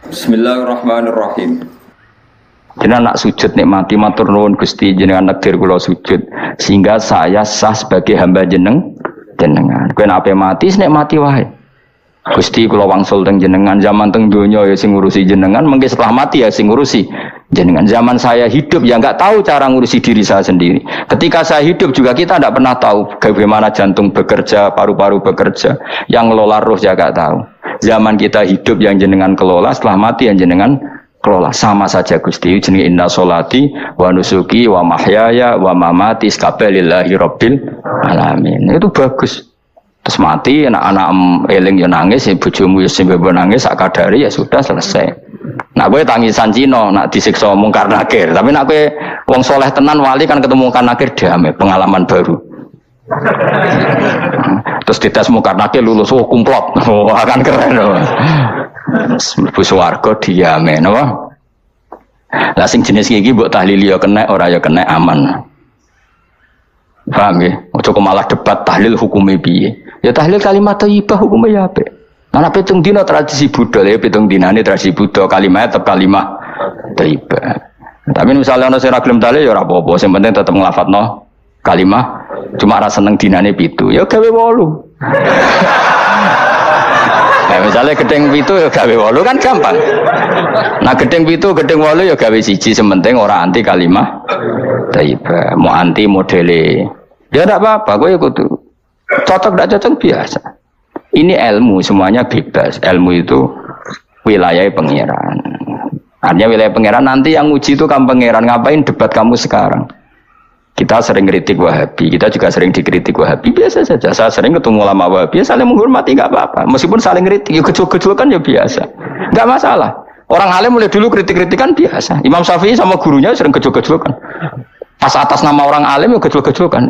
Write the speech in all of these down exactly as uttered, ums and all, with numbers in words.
Bismillahirrahmanirrahim. Jenengan nak sujud nikmati matur nuwun Gusti jenengan nekdir kula sujud sehingga saya sah sebagai hamba jeneng jenengan. Kowe nek ape mati nek mati wae. Gusti kula wangsul teng jenengan zaman teng donya ya sing ngurusi jenengan, mengke setelah mati ya sing ngurusi jenengan. Zaman saya hidup ya enggak tahu cara ngurusi diri saya sendiri. Ketika saya hidup juga kita tidak pernah tahu bagaimana jantung bekerja, paru-paru bekerja, yang ngelola roh ya enggak tahu. Zaman kita hidup yang jenengan kelola, setelah mati yang jenengan kelola. Sama saja Gusti jenenge inna sholati wa nusuki wa mahyaya wa mamati lillahi rabbil alamin. Itu bagus. Terus mati anak-anak eling yo nangis, bojomu yo sing nangis sak kadare ya sudah selesai. Nak kowe tangisan Cina, nak disiksa mungkar nakir. Tapi nak kowe wong soleh tenan wali kan ketemu mungkar nakir damai, pengalaman baru. Terus dites mungkar nakir lulus oh kumplot. Wah kan keren. Mlebu swarga diame napa? Lah sing jenis iki mbok tahlil yo kena ora yo kena aman. Paham ya? Ojo malah debat tahlil hukumnya piye. Ya tahlil kalimat thayyibah hukumnya ya apik. Ana pitung dina tradisi Buddha ya pitung dinane tradisi Buddha kalimat tetap kalimat thayyibah. Tapi misalnya ana sing ora gelem tahlil ya ora apa-apa, sing penting tetep nglafatno kalimat. Cuma ora seneng dinane pitu, ya gawe wolu. Nah, misalnya gedeng pitu ya gawe wolu kan gampang. Nah gedeng pitu, gedeng wolu ya gawe siji, sementing ora anti kalimat thayyibah, mau anti modele. Ya tidak apa-apa, gue ikut cocok tidak cocok biasa. Ini ilmu semuanya bebas. Ilmu itu wilayah pangeran. Artinya wilayah pangeran nanti yang uji itu kamu pangeran. Ngapain debat kamu sekarang? Kita sering kritik Wahabi, kita juga sering dikritik Wahabi. Biasa saja. Saya sering ketemu ulama Wahabi, saling menghormati nggak apa-apa. Meskipun saling kritik, ya kecil-kecil kan ya biasa. Nggak masalah. Orang alim mulai dulu kritik-kritikan biasa. Imam Syafi'i sama gurunya sering kecil-kecil kan. Pas atas nama orang alim ya kecil-kecil kan.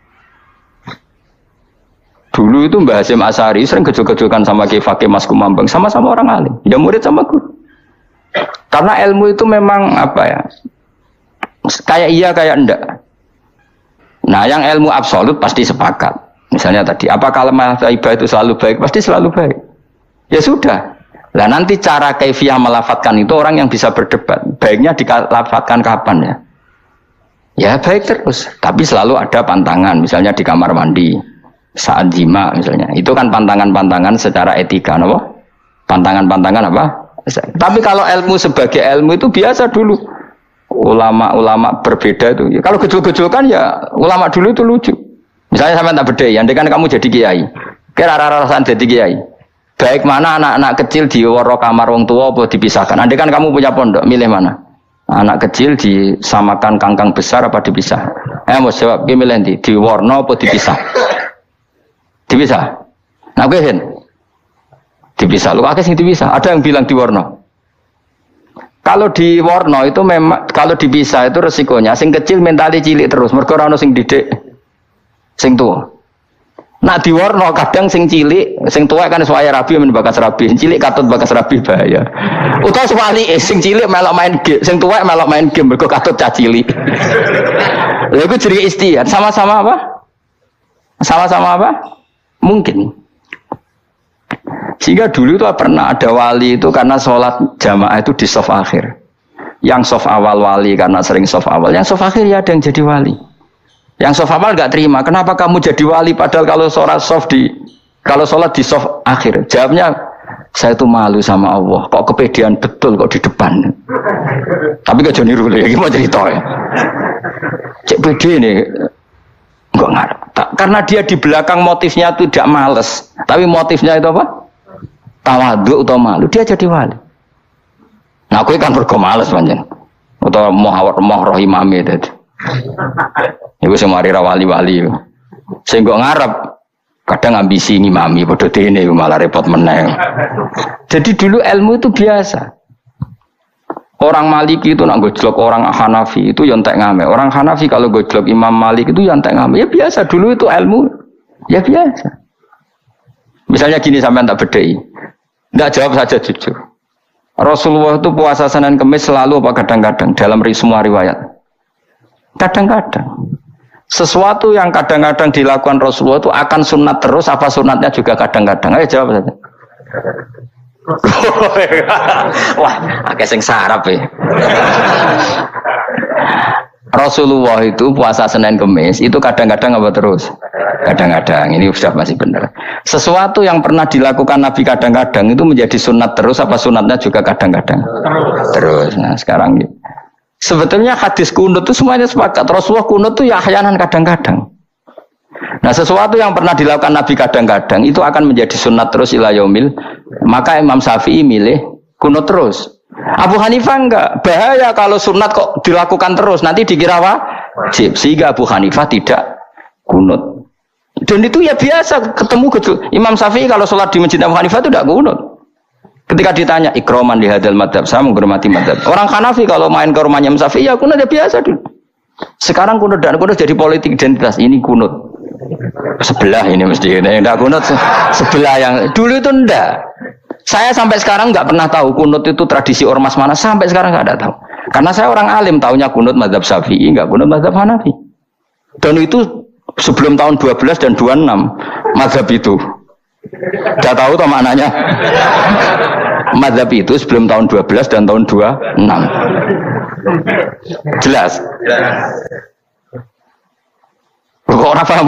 Dulu itu Mbah Hasyim Asy'ari sering kecil-kecilkan sama Ki Fakih Mas Kumambang, sama-sama orang alim, ya murid sama guru. Karena ilmu itu memang apa ya, kayak iya kayak enggak. Nah yang ilmu absolut pasti sepakat. Misalnya tadi, apa kalimat thayyibah itu selalu baik? Pasti selalu baik. Ya sudah. Lah nanti cara kaifiyah melafatkan itu orang yang bisa berdebat. Baiknya dilafatkan kapan ya? Ya baik terus. Tapi selalu ada pantangan. Misalnya di kamar mandi. Saat jima misalnya, itu kan pantangan-pantangan secara etika, no? Pantangan-pantangan apa? Tapi kalau ilmu sebagai ilmu itu biasa dulu. Ulama-ulama berbeda itu. Ya, kalau gejol-gejol kan ya ulama dulu itu lucu. Misalnya sampai tak bedai, andai kan kamu jadi kiai, kira rara-rasan jadi kiai. Baik mana anak-anak kecil di waro kamar wong tua apa dipisahkan? Andai kan kamu punya pondok, milih mana? Anak kecil disamakan kangkang besar apa dipisah? Eh mau jawab, milih nanti di warno apa dipisah? Dipisah. Nah, gue hen. Dipisah. Lu akeh sing dipisah. Ada yang bilang di warna. Kalau di warna itu memang kalau dipisah itu resikonya sing kecil mentali cilik terus. Mergo ora ono sing didik sing tua. Nah, di warna kadang sing cilik, sing tua kan suaya rabi men bakas rabi. Cilik katut bakas rabi bahaya. Utawa sebalike sing cilik melok main game, sing tua melok main game mergo katut cah cilik. Lha iku jenenge istihad. Sama-sama apa? Sama-sama apa? Mungkin. Sehingga dulu itu pernah ada wali itu karena sholat jamaah itu di sof akhir. Yang sof awal wali karena sering sof awal. Yang sof akhir ya ada yang jadi wali. Yang sof awal nggak terima. Kenapa kamu jadi wali padahal kalau sholat sof di kalau sholat di sof akhir? Jawabnya saya itu malu sama Allah. Kok kepedean betul kok di depan. Tapi gak jadi rule. Gimana cerita ya? Cek pede nih. Enggak ngarep. Karena dia di belakang motifnya itu tidak males, tapi motifnya itu apa? Tawadhu atau malu, dia jadi wali. Nah, aku kan bergo males panjang. Atau moh moh roh imame tadi. Iku sing mari wali-wali. Sing kok ngarep kadang ambisi ngimami padha dene malah repot meneh. Jadi dulu ilmu itu biasa. Orang Maliki itu nak gojlok orang Hanafi itu yang tak ngame. Orang Hanafi kalau gojlok Imam Malik itu yang tak ngame. Ya biasa dulu itu ilmu. Ya biasa. Misalnya gini sampai tak bedai. Enggak jawab saja jujur. Rasulullah itu puasa Senin Kamis selalu apa kadang-kadang dalam semua riwayat. Kadang-kadang. Sesuatu yang kadang-kadang dilakukan Rasulullah itu akan sunat terus apa sunatnya juga kadang-kadang. Ayo jawab saja. Wah, akeh sing sarap ya. Rasulullah itu puasa Senin Kemis itu kadang-kadang apa terus? Kadang-kadang, ini sudah masih benar. Sesuatu yang pernah dilakukan Nabi kadang-kadang itu menjadi sunat terus apa sunatnya juga kadang-kadang? Terus. Nah sekarang gitu. Sebetulnya hadis kunut itu semuanya sepakat. Rasulullah kunut itu ya ahyanan kadang-kadang. Nah sesuatu yang pernah dilakukan Nabi kadang-kadang itu akan menjadi sunat terus ila yaumil. Maka Imam Syafi'i milih kunut terus. Abu Hanifah enggak, bahaya kalau sunat kok dilakukan terus, nanti dikira wajib. Sehingga Abu Hanifah tidak kunut. Dan itu ya biasa ketemu gitu. Imam Syafi'i kalau sholat di masjid Abu Hanifah itu tidak kunut. Ketika ditanya ikroman di hadal madhab, saya menghormati madhab. Orang Hanafi kalau main ke rumahnya Imam Syafi'i ya kunut ya biasa dulu. Sekarang kunut dan kunut jadi politik identitas. Ini kunut sebelah ini mesti ini enggak kunut sebelah yang dulu itu enggak. Saya sampai sekarang nggak pernah tahu kunut itu tradisi ormas mana, sampai sekarang nggak ada tahu. Karena saya orang alim, taunya kunut mazhab Syafi'i, nggak kunut mazhab Hanafi. Dan itu sebelum tahun dua belas dan dua puluh enam mazhab itu. Udah tahu toh maknanya? Mazhab itu sebelum tahun dua belas dan tahun dua puluh enam. Jelas? Kok orang paham?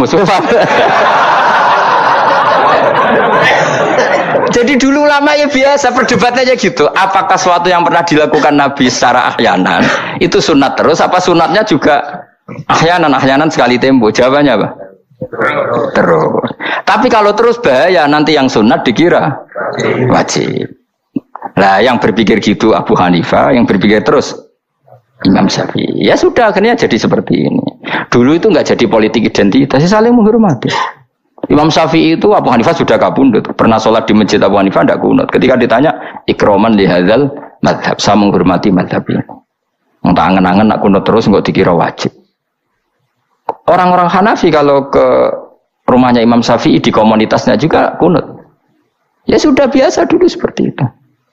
Jadi dulu lama ya biasa perdebatannya gitu. Apakah sesuatu yang pernah dilakukan Nabi secara ahyanan itu sunat terus? Apa sunatnya juga ahyanan ahyanan sekali tempo? Jawabannya apa? Terus. Tapi kalau terus bahaya, nanti yang sunat dikira wajib. Nah yang berpikir gitu Abu Hanifah, yang berpikir terus Imam Syafi'i. Ya sudah akhirnya jadi seperti ini. Dulu itu nggak jadi politik identitas, saling menghormati. Imam Syafi'i itu Abu Hanifah sudah kabundut. Pernah sholat di masjid Abu Hanifah tidak kunut. Ketika ditanya ikroman li hadzal madhab, saya menghormati madhab ini. Entah angen-angen nak kunut terus nggak dikira wajib. Orang-orang Hanafi kalau ke rumahnya Imam Syafi'i di komunitasnya juga kunut. Ya sudah biasa dulu seperti itu.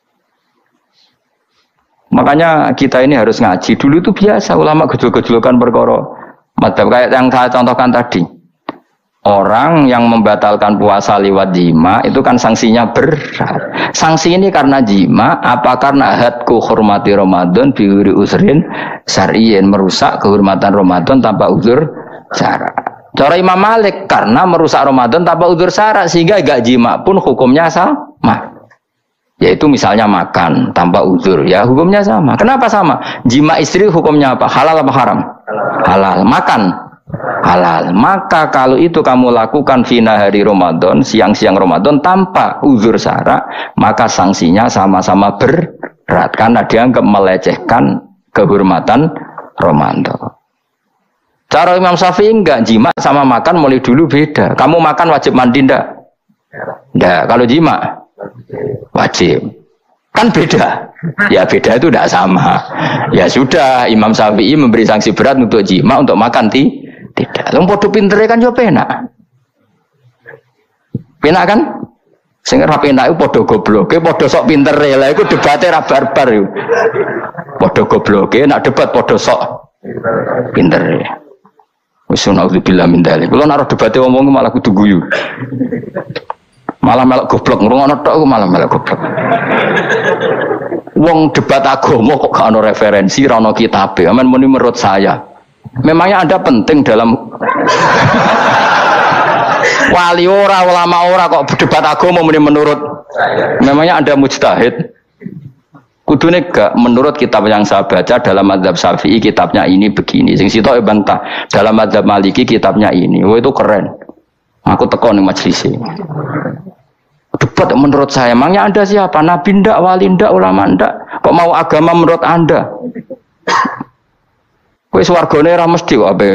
Makanya kita ini harus ngaji. Dulu itu biasa ulama gejol-gejolkan perkara madhab kayak yang saya contohkan tadi. Orang yang membatalkan puasa lewat jima itu kan sanksinya berat. Sanksi ini karena jima, apa karena hadku hormati Ramadan biwiri usrin syar'iyyin, merusak kehormatan Ramadan tanpa uzur syara. Cara Imam Malik karena merusak Ramadan tanpa uzur syara, sehingga gak jima pun hukumnya sama. Yaitu misalnya makan tanpa uzur, ya hukumnya sama. Kenapa sama? Jima istri hukumnya apa? Halal apa haram? Halal. Makan halal. Maka kalau itu kamu lakukan fina hari Ramadan, siang-siang Ramadan tanpa uzur syara, maka sanksinya sama-sama berat karena dianggap melecehkan kehormatan Ramadan. Cara Imam Syafi'i enggak, jima sama makan mulai dulu beda. Kamu makan wajib mandi enggak? Enggak. Kalau jima wajib. Kan beda. Ya beda itu enggak sama. Ya sudah, Imam Syafi'i memberi sanksi berat untuk jima, untuk makan ti tidak. Yang podo pintere kan yo penak. Penak kan? Sing ora penak iku padha gobloke, padha sok pintere. Lah iku debate ra barbar iku. Padha gobloke, nak debat padha sok pintere. Wis naudzubillah min dzalik. Kulo naruh debate wong malah kudu guyu. Malah melok goblok, ngrungokno tok iku malah melok goblok. Wong debat agama kok gak ono referensi, ra ono kitabe. Amen muni menurut saya. Memangnya Anda penting dalam wali ora, ulama ora kok berdebat agama menurut. Memangnya Anda mujtahid? Kudune gak menurut kitab yang saya baca dalam mazhab Syafi'i kitabnya ini begini. Sing sitok bantah dalam mazhab Maliki kitabnya ini. Wah itu keren. Aku teko ning majelis ini. Debat menurut saya. Memangnya Anda siapa? Nabi ndak, wali ndak, ulama ndak? Kok mau agama menurut Anda? Wis wargane ora mesti kok ape.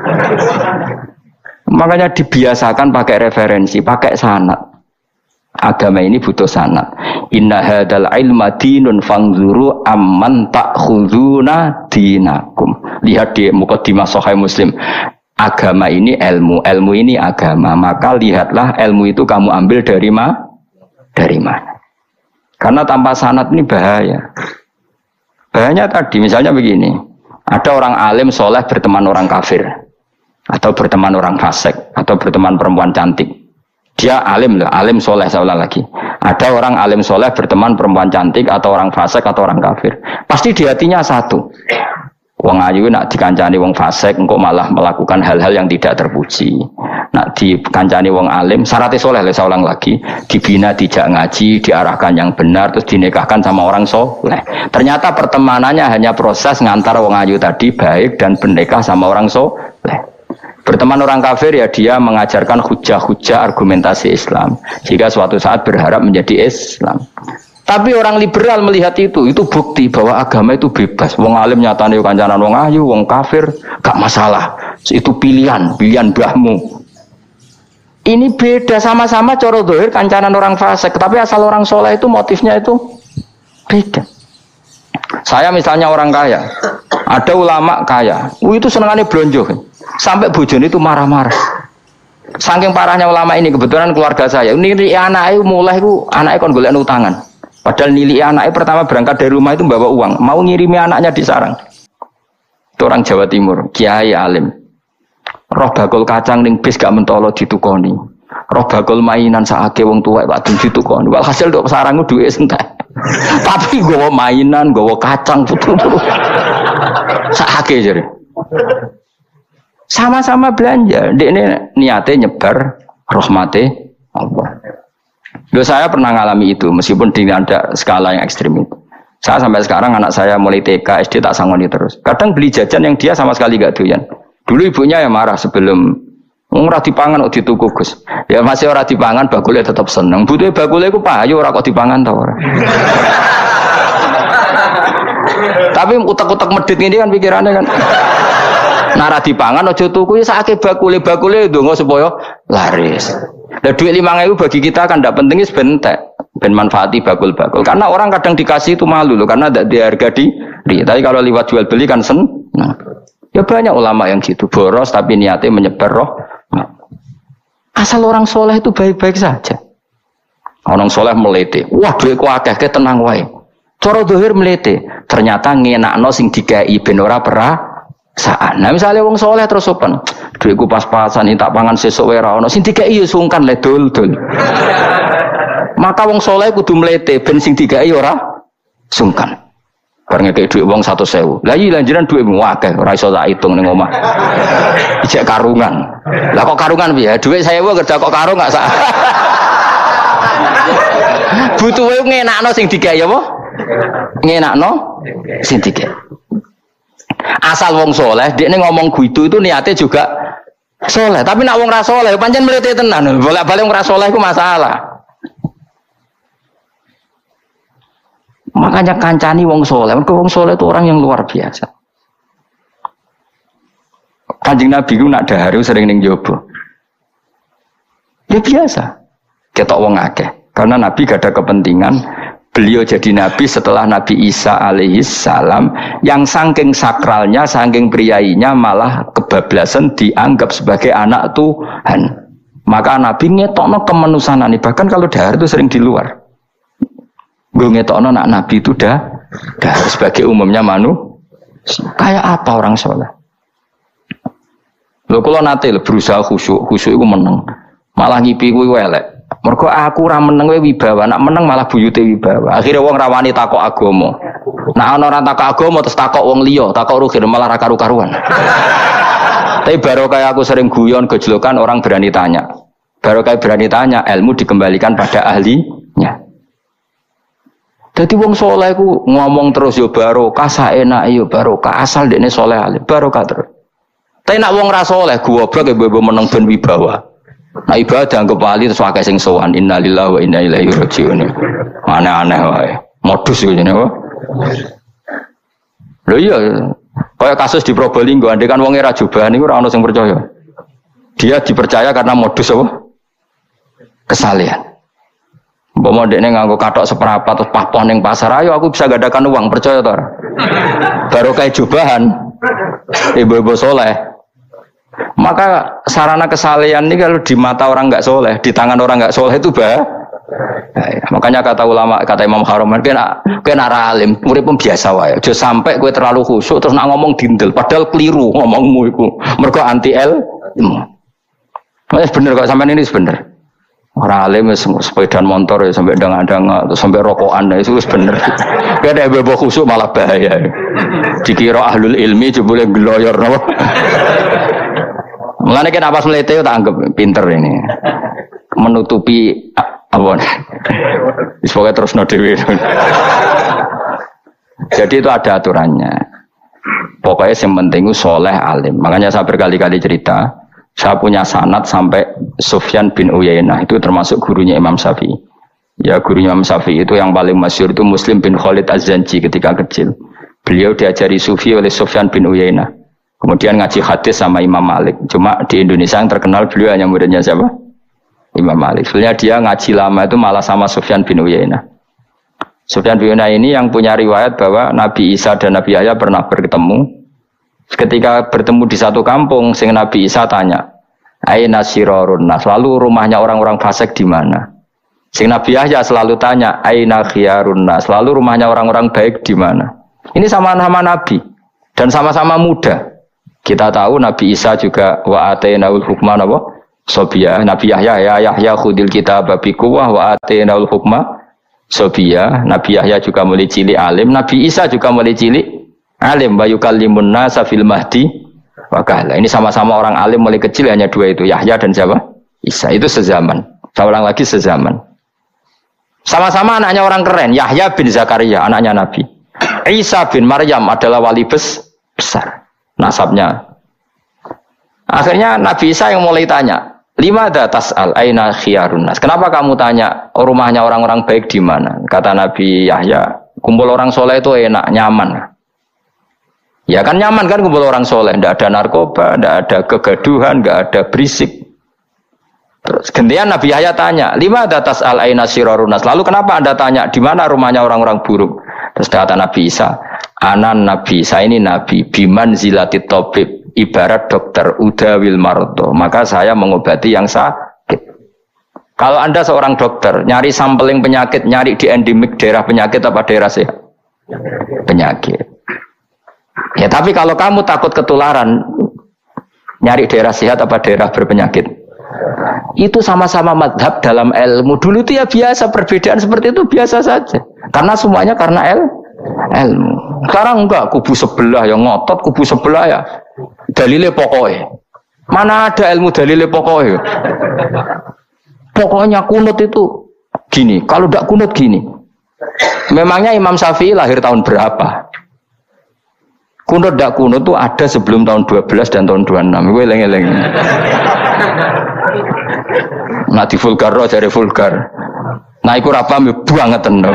Makanya dibiasakan pakai referensi, pakai sanad. Agama ini butuh sanad. Inna hadzal ilma dinun fanzuru amman ta'khuduna dinakum. Lihat di mukadimah Sahih Muslim. Agama ini ilmu, ilmu ini agama. Maka lihatlah ilmu itu kamu ambil dari ma? Dari mana? Karena tanpa sanad ini bahaya. Bahayanya tadi misalnya begini. Ada orang alim soleh berteman orang kafir, atau berteman orang fasik, atau berteman perempuan cantik. Dia alim loh, alim soleh seolah lagi. Ada orang alim soleh berteman perempuan cantik atau orang fasik atau orang kafir. Pasti di hatinya satu. Wong ayu nak dikancani wong fasik engkau malah melakukan hal-hal yang tidak terpuji. Nak dikancani wong alim, syaratnya soleh, saya ulang lagi, dibina dijak ngaji, diarahkan yang benar, terus dinikahkan sama orang soleh. Ternyata pertemanannya hanya proses ngantar wong ayu tadi baik dan bernikah sama orang soleh. Berteman orang kafir ya dia mengajarkan hujah-hujah argumentasi Islam. Jika suatu saat berharap menjadi Islam. Tapi orang liberal melihat itu, itu bukti bahwa agama itu bebas. Wong alim nyatane kancanan wong ayu, wong kafir gak masalah. Itu pilihan, pilihan mbahmu. Ini beda, sama-sama coro dohir kancanan orang fasik, tapi asal orang soleh itu motifnya itu beda. Saya misalnya orang kaya, ada ulama kaya, uh, itu senengannya blonjo, sampai bojone itu marah-marah. Saking parahnya ulama ini, kebetulan keluarga saya, ini anaknya mulai itu anaknya kon golek utangan. Padahal nilai anaknya pertama berangkat dari rumah itu bawa uang, mau ngirimi anaknya di sarang. Itu orang Jawa Timur, kiai alim. Roh bakul kacang ning bis gak mentolo ditukoni. Roh bakul mainan saake wong tuwek Pak Dun ditukoni. Walhasil nduk sarang duwe entek. Tapi gowo mainan, gowo kacang putu. Saake jare. Sama-sama belanja, dekne niate nyebar rahmate Allah. Loh, saya pernah ngalami itu, meskipun di ada skala yang ekstrim itu. Saya sampai sekarang anak saya mulai T K, S D tak sangoni terus. Kadang beli jajan yang dia sama sekali gak doyan. Dulu ibunya yang marah sebelum ora dipangan kok dituku Gus. Ya masih ora dipangan, bakule tetap seneng. Butuhe bakule iku payu ora kok dipangan ta ora. Tapi utek-utek medhit ngene kan pikirannya kan. Nara dipangan aja tuku ya sakake bakule bakule ndonga supaya laris. Lah duit lima ribu bagi kita kan tidak penting sebentar, ben manfaati bakul-bakul. Karena orang kadang dikasih itu malu loh, karena tidak diharga diri. Tapi kalau lewat jual beli kan sen. Nah, ya banyak ulama yang gitu boros tapi niatnya menyebar roh. Asal orang soleh itu baik-baik saja. Orang soleh melete, wah duitku akeh ke tenang wae. Coro dohir melete, ternyata ngenakno sing dikai ben ora perasaan. Nah misalnya wong soleh terus sopan, duitku pas-pasan tak pangan sesuk wae ra ono, sing dikai yo sungkan le dul-dul. Maka wong soleh kudu melete ben sing dikai ora sungkan. Bareng ngekek duit wong seratus ribu. Lah iya lanjuran duitmu akeh ora iso tak hitung ning omah. Ijek karungan. Lah kok karungan piye? Duit saya wae kerja kok karung gak sak. Butuhe ngenakno sing digawe apa? Ngenakno sing digawe. Asal wong soleh, dekne ngomong gitu itu niatnya juga soleh. Tapi nak wong ra soleh, pancen mlete tenan. Bolak-balik wong ra soleh iku masalah. Makanya kancani wong soleh. Mergo wong soleh itu orang yang luar biasa. Kanjeng Nabi ku nak dahar sering ning njaba. Ya biasa. Ketok wong akeh. Karena Nabi gak ada kepentingan beliau jadi Nabi setelah Nabi Isa alaihi salam yang saking sakralnya, saking priainya malah kebablasan dianggap sebagai anak Tuhan. Maka Nabi ngetokno kemanusiaan. Bahkan kalau dahar itu sering di luar. Gue ngetokno nak Nabi itu dah, dah sebagai umumnya manu. Kayak apa orang soleh? Lo kalau nanti berusaha khusyuk, khusyuk itu menang. Malah ngipi gue welek. Mergo aku ora meneng wae wibawa, nak meneng malah buyute wibawa. Akhire wong rawani takok agama. Nak ana ora takok agama terus takok wong liya, takok rugi malah ra karu-karuan. Tapi baru kayak aku sering guyon gejlokan orang berani tanya. Baru kayak berani tanya, ilmu dikembalikan pada ahlinya. Jadi wong soleh ku ngomong terus yo barokah, saenak yo barokah, asal dekne soleh alim barokah terus. Tapi nak wong ra soleh goblok e mbok meneng ben wibawa. Nah ibadah anggap wali terus wakai sing sowan innalillahi wa inna ilaihi raji'un. Aneh-aneh wae. Modus iki jenenge wae. Lho iya, kaya kasus di Probolinggo, andekan wong era jubahan niku ora ono sing percaya. Dia dipercaya karena modus apa? Kesalehan. Mbok ndekne nganggo kathok seprapat terus pahpon ning pasar, ayo aku bisa gadakan uang, percaya to ora? Baru kayak jubahan. Ibu-ibu soleh. Maka sarana kesalehan ini kalau di mata orang nggak soleh, di tangan orang nggak soleh itu bah. Nah, ya. Makanya kata ulama, kata Imam Haroman, kena kena alim, murid pun biasa wae. Jangan sampai kue terlalu khusyuk terus nak ngomong dindel, padahal keliru ngomongmu itu. Mergo anti el. Mas bener kok sampean ini bener. Orang alim sepeda motor ya sampai dang-dang atau sampai rokokan itu bener. Gak ada bebo khusuk malah bahaya. Dikira ahlul ilmi jebule gloyor napa. Mulane kan apa melete tak anggap pinter ini. Menutupi apa. Wis pokoke terus no dhewe. Jadi itu ada aturannya. Pokoknya yang penting soleh alim. Makanya saya berkali-kali cerita. Saya punya sanad sampai Sufyan bin Uyainah itu termasuk gurunya Imam Syafi'i. Ya gurunya Imam Syafi'i itu yang paling masyhur itu Muslim bin Khalid Az-Zanji ketika kecil. Beliau diajari sufi oleh Sufyan bin Uyainah. Kemudian ngaji hadis sama Imam Malik. Cuma di Indonesia yang terkenal beliau hanya muridnya siapa? Imam Malik. Sebenarnya dia ngaji lama itu malah sama Sufyan bin Uyainah. Sufyan bin Uyainah ini yang punya riwayat bahwa Nabi Isa dan Nabi Yahya pernah bertemu. Ketika bertemu di satu kampung, sing Nabi Isa tanya, "Aina sirarun nas?" Lalu rumahnya orang-orang fasik di mana? Sing Nabi Yahya selalu tanya, "Aina khiyarun nas?" Lalu rumahnya orang-orang baik di mana? Ini sama-sama Nabi dan sama-sama muda. Kita tahu Nabi Isa juga wa atainaul hukma napa? Sobia. Nabi Yahya ya Yahya khudil kitab bi quwwah wa atainaul hukma sobia. Nabi Yahya juga mulai cilik alim, Nabi Isa juga mulai cilik alim wa yukallimun nasa fil mahdi wa kahla. Ini sama-sama orang alim mulai kecil, hanya dua itu, Yahya dan siapa? Isa. Itu sezaman. Saya ulang lagi, sezaman. Sama-sama anaknya orang keren, Yahya bin Zakaria, anaknya Nabi. Isa bin Maryam adalah wali bes besar nasabnya. Akhirnya Nabi Isa yang mulai tanya, "Limada tas'al aina khiyarun nas?" Kenapa kamu tanya rumahnya orang-orang baik di mana? Kata Nabi Yahya, kumpul orang soleh itu enak, nyaman. Ya kan nyaman kan kumpul orang soleh, tidak ada narkoba, tidak ada kegaduhan, tidak ada berisik. Terus gantian Nabi Yahya tanya, "Lima datas al aina sirarunas?" Lalu kenapa Anda tanya di mana rumahnya orang-orang buruk? Terus kata Nabi Isa, "Anan Nabi, saya ini Nabi, biman zilatit tabib, ibarat dokter udawil mardo, maka saya mengobati yang sakit." Kalau Anda seorang dokter, nyari sampling penyakit, nyari di endemik daerah penyakit apa daerah sehat? Penyakit. Ya tapi kalau kamu takut ketularan, nyari daerah sehat apa daerah berpenyakit? Itu sama-sama madhab dalam ilmu. Dulu itu ya biasa, perbedaan seperti itu biasa saja. Karena semuanya karena el, ilmu. Sekarang enggak, kubu sebelah yang ngotot, kubu sebelah ya dalile pokoknya. Mana ada ilmu dalile pokoknya? Pokoknya kunut itu gini, kalau enggak kunut gini. Memangnya Imam Syafi'i lahir tahun berapa? Kunut dak kunut itu ada sebelum tahun dua belas dan tahun dua puluh enam. Gue eleng-eleng. Nah di vulgar roh jadi vulgar. Nah iku ra paham bangetan.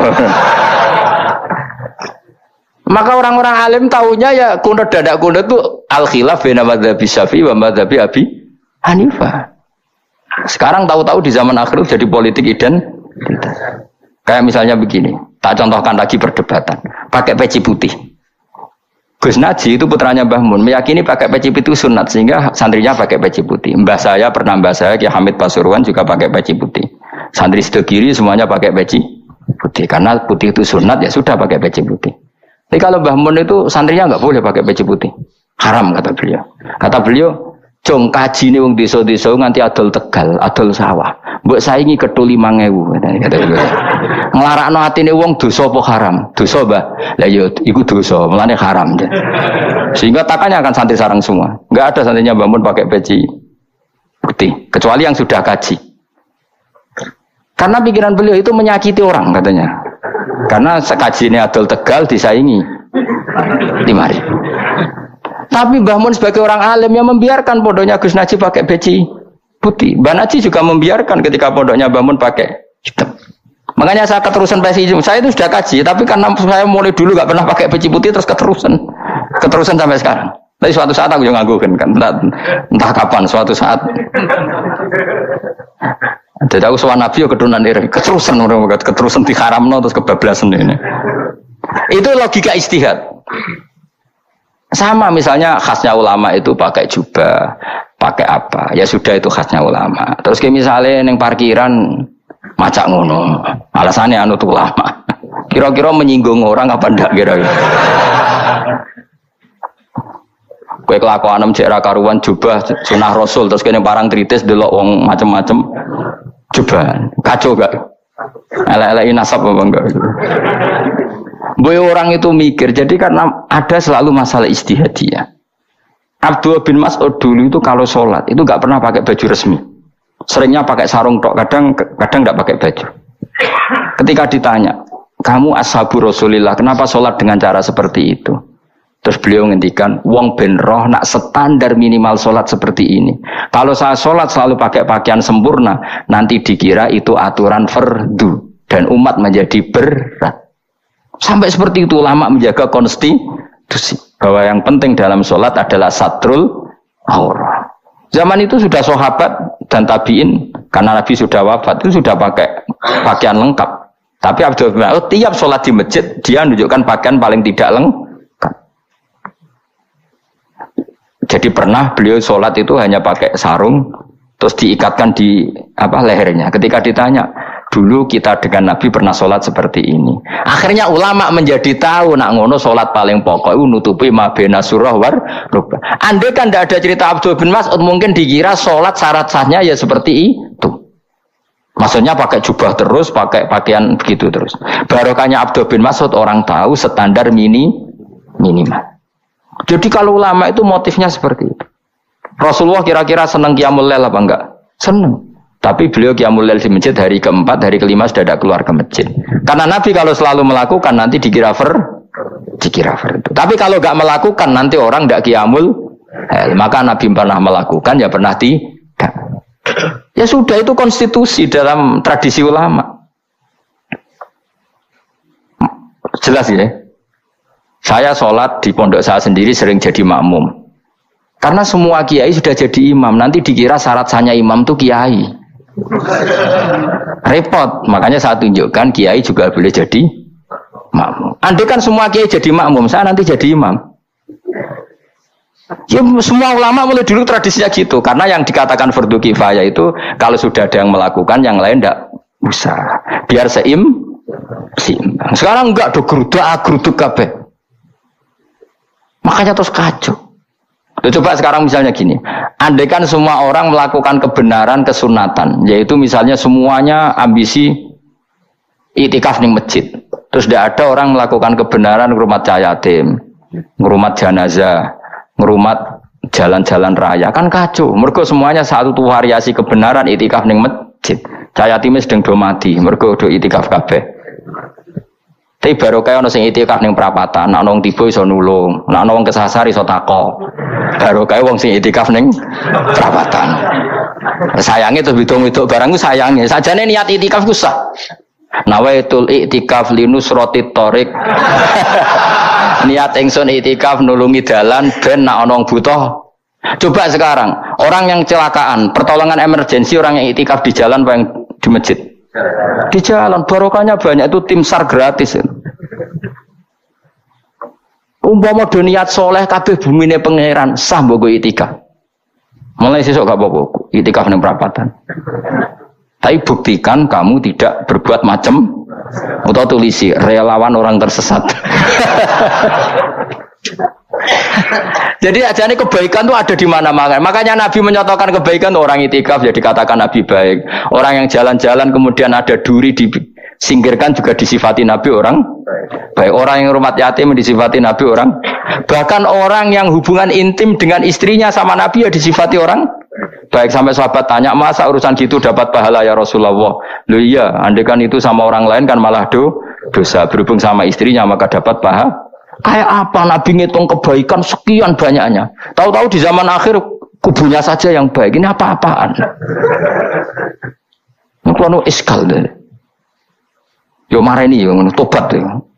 Maka orang-orang alim tahunya ya kunut dadak kunut itu al khilaf baina madzhab Syafi'i wa madzhab Abi Hanifah. Sekarang tahu-tahu di zaman akhir jadi politik identitas. Kayak misalnya begini, tak contohkan lagi perdebatan. Pakai peci putih. Gus Naji itu putranya Mbah Mun meyakini pakai peci putih sunat sehingga santrinya pakai peci putih. Mbah saya pernah mbah saya Ki Hamid Pasuruan juga pakai peci putih. Santri sebelah kiri semuanya pakai peci putih karena putih itu sunat ya sudah pakai peci putih. Tapi kalau Mbah Mun itu santrinya nggak boleh pakai peci putih, haram kata beliau. Kata beliau, "Jong kaji nih wong desa-desa nganti adol Tegal, adol sawah. Mbok saingi ketu limang ewu." Kata beliau. Nglarakno atine wong dosa apa haram? Dosa, Mbah. Lah ya iku dosa, mulane haram. Sehingga takanya akan santri sarang semua. Enggak ada santrinya Mbah Mun pakai peci putih, kecuali yang sudah kaji. Karena pikiran beliau itu menyakiti orang katanya. Karena kaji ini adol Tegal disaingi lima ribu. Tapi Mbah Mun sebagai orang alim yang membiarkan pondoknya Gus Naji pakai peci putih. Mbah Naji juga membiarkan ketika pondoknya Mbah Mun pakai hitam. Makanya saya keterusan peci hitam. Saya itu sudah kaji, tapi karena saya mulai dulu gak pernah pakai peci putih terus keterusan, keterusan sampai sekarang. Tapi suatu saat aku juga nganggukan kan, entah, entah kapan suatu saat. Jadi aku soal Nabi ya keturunan iri, keterusan orang keterusan diharamno terus kebablasan ini. Itu logika istihad. Sama misalnya khasnya ulama itu pakai jubah, pakai apa? Ya sudah itu khasnya ulama. Terus kayak misalnya neng parkiran macak ngono, alasannya anu tuh ulama. Kira-kira menyinggung orang apa ndak kira-kira? Kue kelakuan em cek ra karuan jubah sunah Rasul terus kene parang tritis delok wong macem-macem. Cobaan, kacau gak? Elek-elekin nasab apa enggak? Boy orang itu mikir, jadi karena ada selalu masalah ijtihadiyah. Abdullah bin Mas'ud dulu itu kalau sholat itu nggak pernah pakai baju resmi, seringnya pakai sarung tok, kadang kadang nggak pakai baju. Ketika ditanya, kamu ashabu Rasulillah, kenapa sholat dengan cara seperti itu? Terus beliau ngendikan, wong ben roh nak standar minimal sholat seperti ini. Kalau saya sholat selalu pakai pakaian sempurna, nanti dikira itu aturan fardu dan umat menjadi berat. Sampai seperti itu ulama menjaga konstitusi bahwa yang penting dalam sholat adalah satrul aurah. Zaman itu sudah sahabat dan tabiin, karena Nabi sudah wafat itu sudah pakai pakaian lengkap. Tapi Abdul bin Mas'ud tiap sholat di masjid dia menunjukkan pakaian paling tidak lengkap. Jadi pernah beliau sholat itu hanya pakai sarung, terus diikatkan di apa lehernya. Ketika ditanya, dulu kita dengan Nabi pernah sholat seperti ini. Akhirnya ulama menjadi tahu nak ngono sholat paling pokok itu nutupi mabena surah war rukbah. Andai kan tidak ada cerita Abdul bin Mas'ud, mungkin dikira sholat syarat sahnya ya seperti itu. Maksudnya pakai jubah terus, pakai pakaian begitu terus. Barokahnya Abdul bin Mas'ud orang tahu standar mini minimal. Jadi kalau ulama itu motifnya seperti itu. Rasulullah kira-kira senang qiyamul lail apa enggak? Senang. Tapi beliau qiyamul lail di masjid hari keempat, hari kelima sudah tidak keluar ke masjid. Karena Nabi kalau selalu melakukan nanti dikira fer, dikira fer itu. Tapi kalau enggak melakukan nanti orang enggak qiyamul lail. Maka Nabi pernah melakukan ya pernah tidak. Ya sudah, itu konstitusi dalam tradisi ulama. Jelas ya? Saya sholat di pondok saya sendiri sering jadi makmum. Karena semua kiai sudah jadi imam. Nanti dikira syarat sahnya imam itu kiai. Repot. Makanya saya tunjukkan kiai juga boleh jadi makmum. Andai kan semua kiai jadi makmum, saya nanti jadi imam. Ya semua ulama mulai dulu tradisinya gitu. Karena yang dikatakan fardu kifayah itu kalau sudah ada yang melakukan, yang lain tidak usah. Biar seim, seimbang. Sekarang enggak do geruduk geruduk kabeh. Makanya terus kacau. Coba sekarang misalnya gini, andai kan semua orang melakukan kebenaran kesunatan, yaitu misalnya semuanya ambisi itikaf di masjid, terus tidak ada orang melakukan kebenaran ngerumat yatim, ngerumat jenazah, ngerumat jalan-jalan raya, kan kacau. Mergo semuanya satu tuh variasi kebenaran itikaf di masjid. Yatim sedang do mati, mergo do itikaf kabeh. Tapi baru kayak ono sing itikaf ning perapatan, nak nong tiba iso nulung, nak nong kesasar iso tako. Baru kayak wong sing itikaf ning perapatan. Sayangnya tuh hitung-hitung barangku sayangnya. Sajane niat itikaf ku sah. Nawaitul iktikaf linusrati thoriq. Niat ingsun itikaf nulungi dalan ben nak ono butuh. Coba sekarang, orang yang kecelakaan, pertolongan emergensi, orang yang itikaf di jalan apa yang di masjid? Di jalan, barokahnya banyak, itu tim SAR gratis. Umpama do niat soleh kabeh bumine pangeran, sah mbok itikaf. Mulai sesuk gak apa-apa, itikaf ning perapatan. Tapi buktikan kamu tidak berbuat macam atau tulisi relawan orang tersesat. Jadi ajane kebaikan itu ada di mana-mana. Makanya Nabi menyatakan kebaikan, orang itikaf jadi katakan Nabi baik. Orang yang jalan-jalan kemudian ada duri disingkirkan juga disifati Nabi orang baik. Orang yang rumah yatim disifati Nabi orang. Bahkan orang yang hubungan intim dengan istrinya sama Nabi ya disifati orang baik. Sampai sahabat tanya, masa urusan gitu dapat pahala ya Rasulullah? Loh iya, andai kan itu sama orang lain kan malah do, dosa. Berhubung sama istrinya maka dapat pahala. Kayak apa Nabi ngitung kebaikan sekian banyaknya. Tahu-tahu di zaman akhir kubunya saja yang baik. Ini apa-apaan? Ini kalau iskal deh. Yo mareni yo tobat deh.